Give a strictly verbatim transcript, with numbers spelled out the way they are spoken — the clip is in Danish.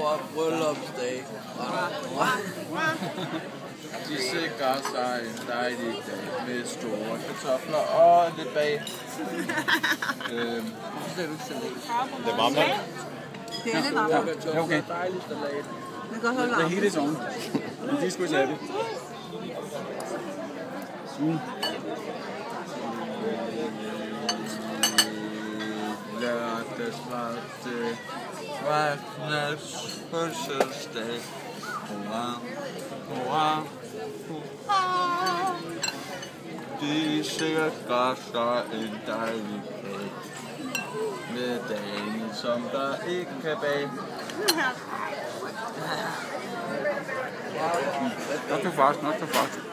og bryllupsdag. De sikrer sig en dejlig dag med store kartofler og lidt bag. øhm. Det er varmt, ikke? Det er lidt varmt. Ja, okay. Dejlig salat. Det er godt holde varmt. The heat is on. De skulle have det. Mm. Lørdagsvarte Wagners fødselsdag. Hurra, hurra, hurra. De sikrer sig en dejlig dag med dagen, som der ikke kan bage. Not too fast, not too fast.